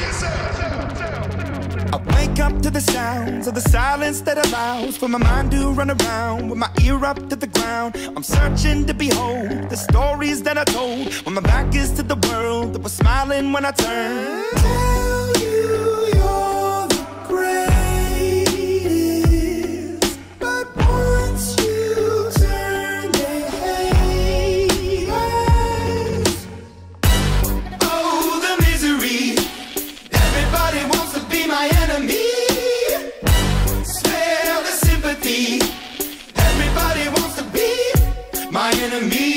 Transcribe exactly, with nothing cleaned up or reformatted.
I wake up to the sounds of the silence that allows for my mind to run around with my ear up to the ground. I'm searching to behold the stories that I told when my back is to the world that was smiling when I turned. Tell you you're the greatest, but once you turn they hate us. Oh, the misery. Everybody wants to be my enemy. Spare the sympathy. Everybody wants to be my enemy.